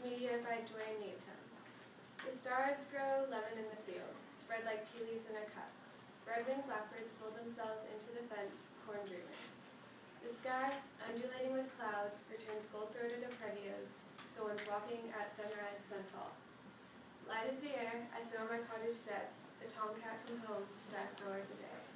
media by Dwayne Newton. The stars grow lemon in the field, spread like tea leaves in a cup. Red-winged blackbirds fold themselves into the fence, corn dreamers. The sky, undulating with clouds, returns gold-throated Oprevios, the ones walking at sunrise, sunfall. Light as the air, I sit on my cottage steps, the tomcat from home to back door of the day.